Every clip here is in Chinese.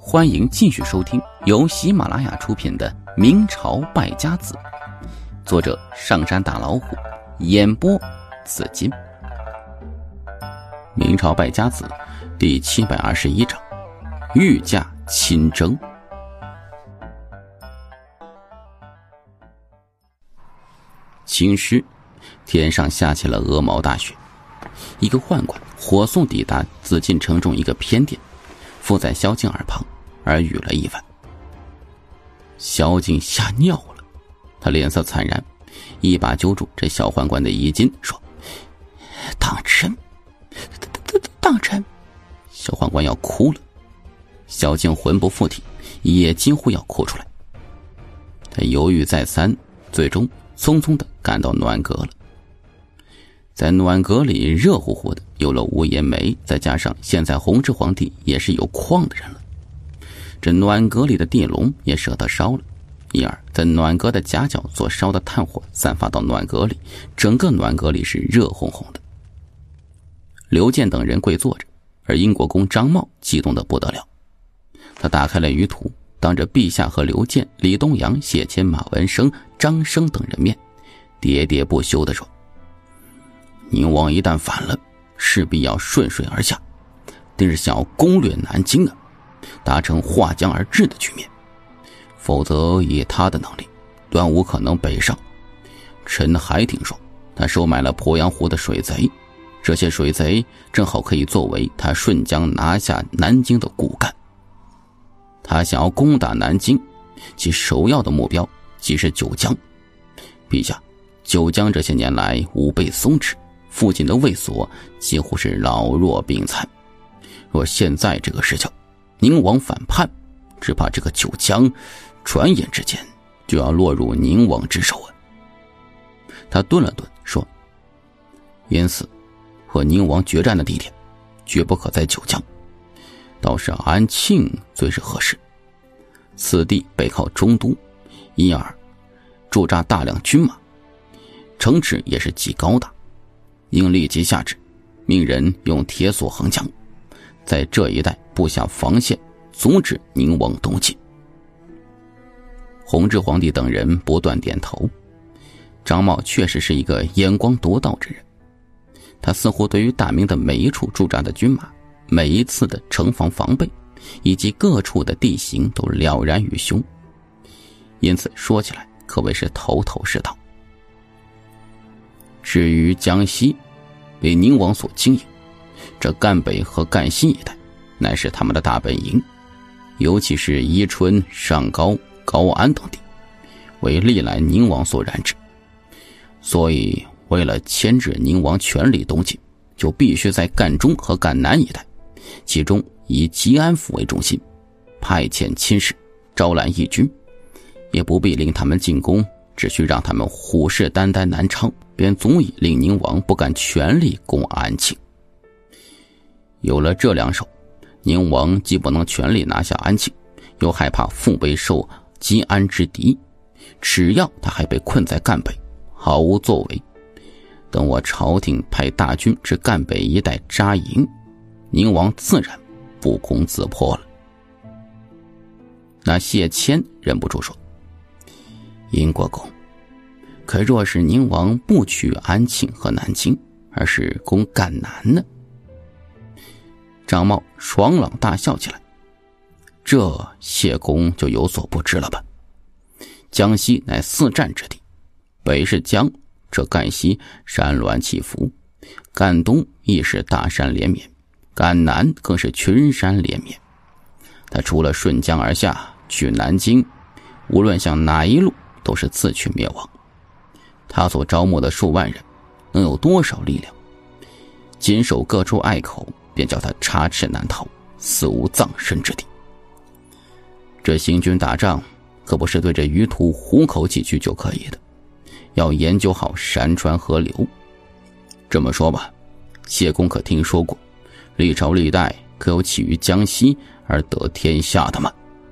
欢迎继续收听由喜马拉雅出品的《明朝败家子》，作者上山大老虎，演播紫金。明朝败家子第721章，御驾亲征。晴时，天上下起了鹅毛大雪。一个宦官火速抵达紫禁城中一个偏殿，附在萧敬耳旁，耳语了一番。萧敬吓尿了，他脸色惨然，一把揪住这小宦官的衣襟，说：“当真？当真？”小宦官要哭了，萧敬魂不附体，也几乎要哭出来。他犹豫再三，最终匆匆地赶到暖阁了。在暖阁里热乎乎的，有了无颜眉，再加上现在弘治皇帝也是有矿的人了，这暖阁里的地笼也舍得烧了。因而在暖阁的夹角所烧的炭火散发到暖阁里，整个暖阁里是热烘烘的。刘健等人跪坐着，而英国公张茂激动得不得了。他打开了舆图，当着陛下和刘健、李东阳、谢谦、马文生、张生等人面，喋喋不休地说：“宁王一旦反了，势必要顺水而下，定是想要攻略南京啊，达成划江而治的局面。否则以他的能力，断无可能北上。臣还听说他收买了鄱阳湖的水贼，这些水贼正好可以作为他顺江拿下南京的骨干。他想要攻打南京，其首要的目标即是九江。陛下，九江这些年来武备松弛，附近的卫所几乎是老弱病残。若现在这个时候宁王反叛，只怕这个九江转眼之间就要落入宁王之手啊。”他顿了顿说：“因此和宁王决战的地点绝不可在九江，倒是安庆最是合适。此地背靠中都，因而驻扎大量军马，城池也是极高大，应立即下旨，命人用铁索横墙，在这一带布下防线，阻止宁王东进。”弘治皇帝等人不断点头。张茂确实是一个眼光独到之人，他似乎对于大明的每一处驻扎的军马，每一次的城防防备，以及各处的地形都了然于胸，因此说起来可谓是头头是道。至于江西被宁王所经营，这赣北和赣西一带乃是他们的大本营，尤其是宜春、上高、高安等地，为历来宁王所染指。所以为了牵制宁王全力东进，就必须在赣中和赣南一带，其中以吉安府为中心，派遣亲使，招揽义军，也不必令他们进攻，只需让他们虎视眈眈南昌，便足以令宁王不敢全力攻安庆。有了这两手，宁王既不能全力拿下安庆，又害怕腹背受吉安之敌，只要他还被困在赣北，毫无作为，等我朝廷派大军至赣北一带扎营，宁王自然不攻自破了。那谢谦忍不住说：“英国公，可若是宁王不取安庆和南京，而是攻赣南呢？”张茂爽朗大笑起来：“这谢公就有所不知了吧？江西乃四战之地，北是江，这赣西山峦起伏，赣东亦是大山连绵，赣南更是群山连绵。他除了顺江而下去南京，无论向哪一路都是自取灭亡。他所招募的数万人能有多少力量？谨守各处隘口，便叫他插翅难逃，死无葬身之地。这行军打仗可不是对着舆图虎口几句就可以的，要研究好山川河流。这么说吧，谢公可听说过历朝历代可有起于江西而得天下的吗？”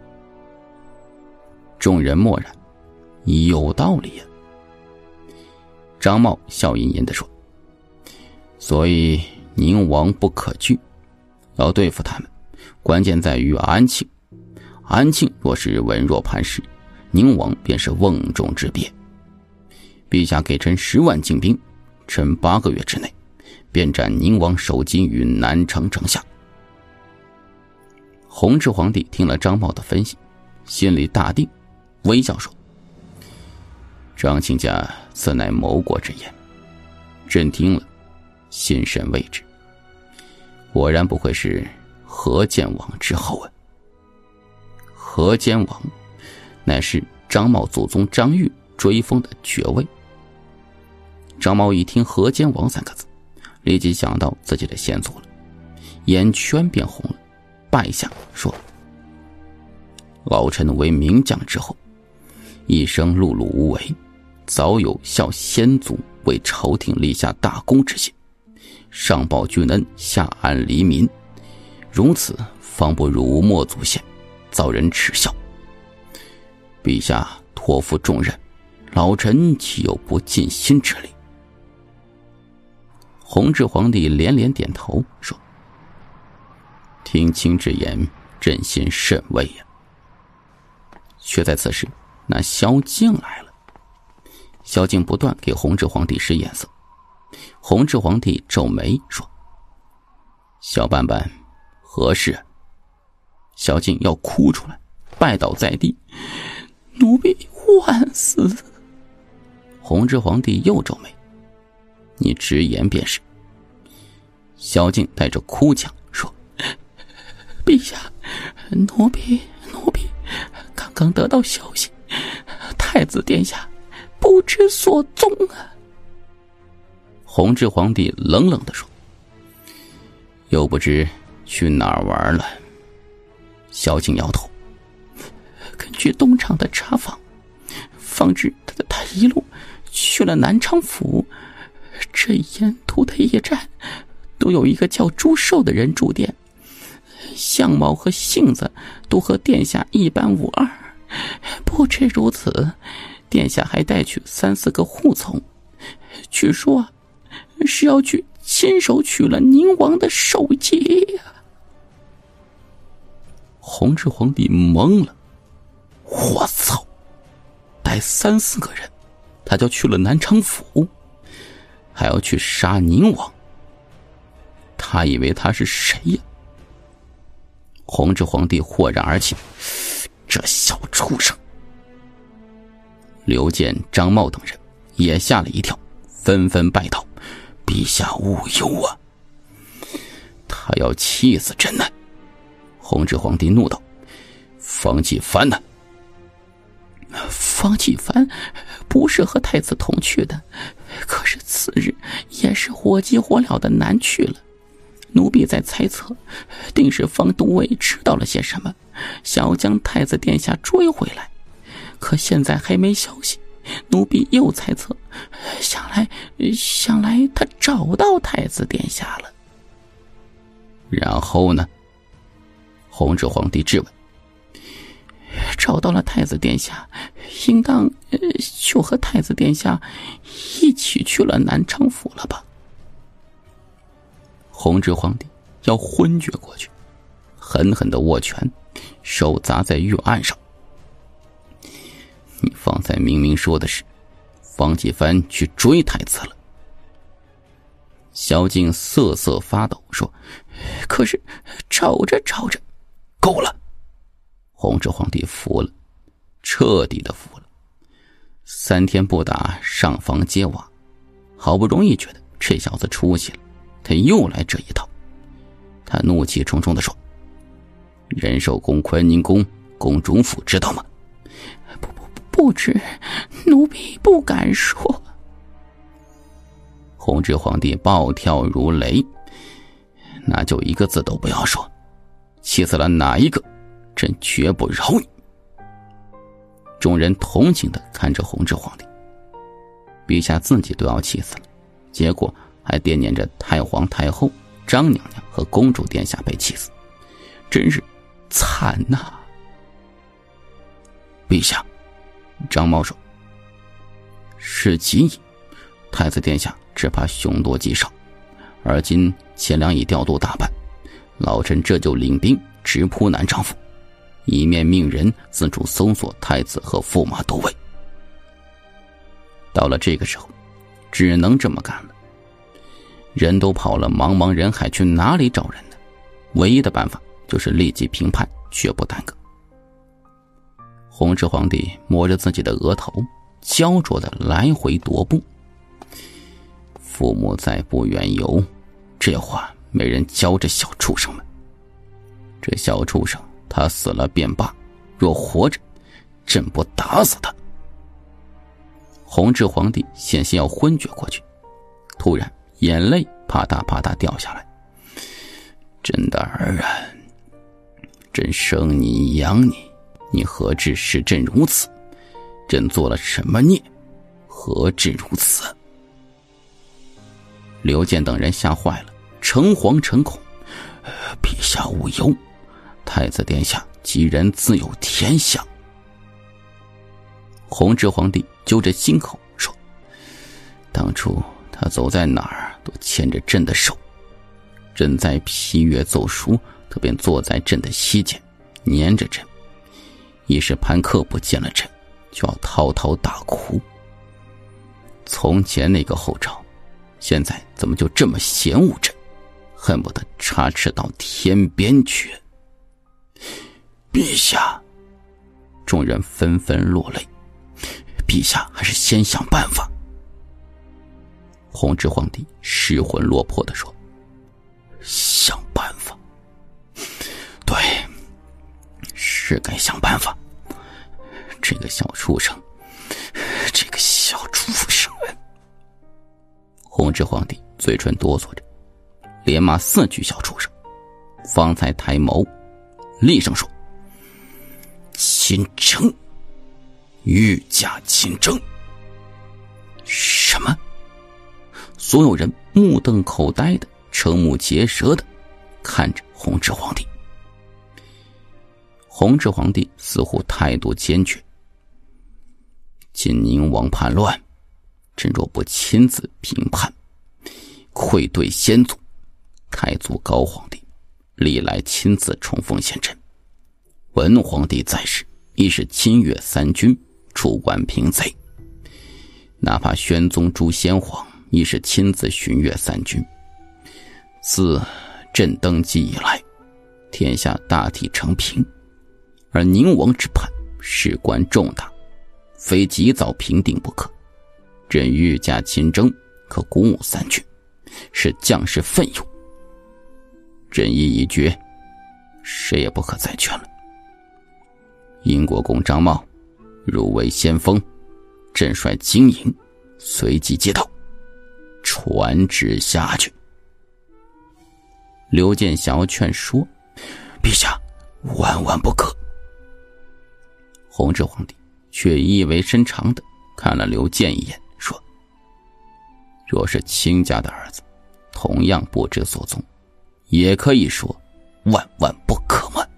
众人默然，有道理呀。张茂笑吟吟地说：“所以宁王不可惧，要对付他们，关键在于安庆。 安庆若是稳若磐石，宁王便是瓮中之鳖。陛下给臣10万精兵，臣8个月之内便斩宁王首级于南城城下。弘治皇帝听了张茂的分析，心里大定，微笑说：张亲家此乃谋国之言，朕听了心甚畏之。果然不愧是河间王之后啊！河间王乃是张茂祖宗张玉追封的爵位。张茂一听河间王3个字，立即想到自己的先祖了，眼圈变红了，拜下说：老臣为名将之后，一生碌碌无为，早有效先祖为朝廷立下大功之心，上报君恩，下安黎民，如此方不辱没祖先，遭人耻笑。陛下托付重任，老臣岂有不尽心之理？弘治皇帝连连点头说：听卿之言，朕心甚慰呀。却在此时，那萧敬来了。萧敬不断给弘治皇帝使眼色。弘治皇帝皱眉说：小半半何事啊？萧敬要哭出来，拜倒在地：奴婢万死。弘治皇帝又皱眉：你直言便是。萧敬带着哭腔说：陛下，奴婢刚刚得到消息，太子殿下不知所踪啊。弘治皇帝冷冷地说：又不知去哪儿玩了。萧敬摇头：根据东厂的查访，方知他一路去了南昌府，这沿途的驿站都有一个叫朱寿的人驻店，相貌和性子都和殿下一般无二。不止如此，殿下还带去3、4个护从，据说是要去亲手取了宁王的首级呀。弘治皇帝懵了，我操，带3、4个人，他就去了南昌府，还要去杀宁王。他以为他是谁呀？弘治皇帝豁然而起：这小畜生！刘建、张茂等人也吓了一跳，纷纷拜倒：陛下勿忧啊！他要气死朕呢！弘治皇帝怒道：方济藩呢？方济藩不是和太子同去的，可是次日也是火急火燎的南去了。奴婢在猜测，定是方都尉知道了些什么，想要将太子殿下追回来。可现在还没消息，奴婢又猜测，想来他找到太子殿下了。然后呢？弘治皇帝质问。找到了太子殿下，应当就和太子殿下一起去了南昌府了吧？弘治皇帝要昏厥过去，狠狠地握拳，手砸在玉案上。你方才明明说的是方济藩去追太子了。萧敬瑟瑟发抖说：可是找着够了。弘治皇帝服了，彻底的服了。3天不打，上房揭瓦，好不容易觉得这小子出息了，他又来这一套。他怒气冲冲地说：仁寿宫、坤宁宫、宫中府知道吗？不知，奴婢不敢说。弘治皇帝暴跳如雷：那就一个字都不要说，气死了哪一个，朕绝不饶你。众人同情地看着弘治皇帝，陛下自己都要气死了，结果还惦念着太皇太后、张娘娘和公主殿下被气死，真是惨呐！陛下，张茂说：是极矣，太子殿下只怕凶多吉少，而今钱粮已调度大半，老臣这就领兵直扑南昌府， 一面命人四处搜索太子和驸马都尉。到了这个时候，只能这么干了。人都跑了，茫茫人海去哪里找人呢？唯一的办法就是立即平叛，绝不耽搁。弘治皇帝摸着自己的额头，焦灼地来回踱步。父母在不远游，这话没人教这小畜生们。这小畜生他死了便罢，若活着，朕不打死他。弘治皇帝险些要昏厥过去，突然眼泪啪嗒啪嗒掉下来。朕的儿啊，朕生你养你，你何至使朕如此？朕做了什么孽，何至如此？刘健等人吓坏了，诚惶诚恐。陛下无忧，太子殿下吉人自有天相。弘治皇帝揪着心口说，当初他走在哪儿都牵着朕的手，朕在批阅奏书，他便坐在朕的膝间黏着朕，一时潘克不见了朕，就要滔滔大哭。从前那个后朝，现在怎么就这么嫌恶朕，恨不得插翅到天边去。陛下，众人纷纷落泪。陛下还是先想办法。弘治皇帝失魂落魄地说，想办法？对，是该想办法。这个小畜生，这个小畜生。弘治皇帝嘴唇哆嗦着，连骂4句小畜生，方才抬眸厉声说，亲征，御驾亲征。什么？所有人目瞪口呆的，瞠目结舌的看着弘治皇帝。弘治皇帝似乎态度坚决，晋宁王叛乱，朕若不亲自平叛，愧对先祖。太祖高皇帝历来亲自冲锋陷阵，文皇帝在世亦是亲阅三军，出关平贼。哪怕宣宗朱先皇亦是亲自巡阅三军。自朕登基以来，天下大体承平，而宁王之叛事关重大，非及早平定不可。朕御驾亲征，可鼓舞三军，使将士奋勇。朕意已决，谁也不可再劝了。英国公张茂入为先锋，朕率精营随即接到，传旨下去。刘健想要劝说，陛下万万不可。弘治皇帝却意味深长地看了刘健一眼，说，若是亲家的儿子同样不知所踪，也可以说万万不可嘛。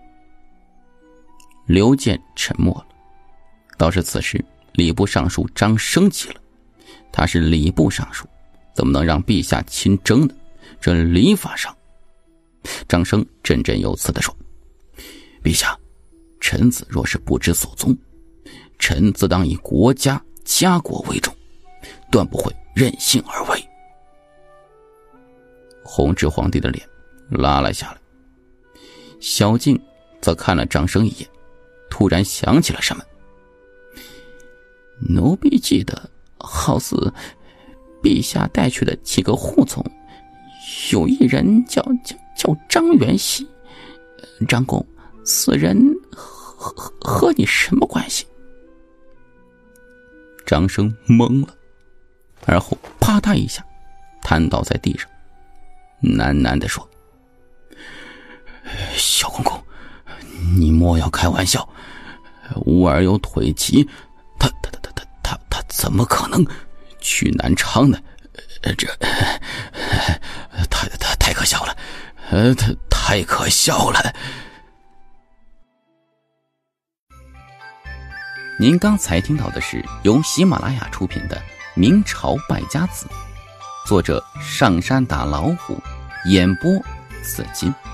刘健沉默了。倒是此时礼部尚书张生急了，他是礼部尚书，怎么能让陛下亲征呢？这礼法上。张生振振有词地说，陛下，臣子若是不知所踪，臣自当以国家家国为重，断不会任性而为。弘治皇帝的脸拉了下来。萧敬则看了张生一眼，突然想起了什么。奴婢记得好似陛下带去的几个护从，有一人叫张元熙。张公，此人和你什么关系？张生懵了，而后啪嗒一下瘫倒在地上，喃喃地说，小公公，你莫要开玩笑，吾儿有腿疾，他怎么可能去南昌呢？这太可笑了，太可笑了。您刚才听到的是由喜马拉雅出品的《明朝败家子》，作者上山打老虎，演播紫金。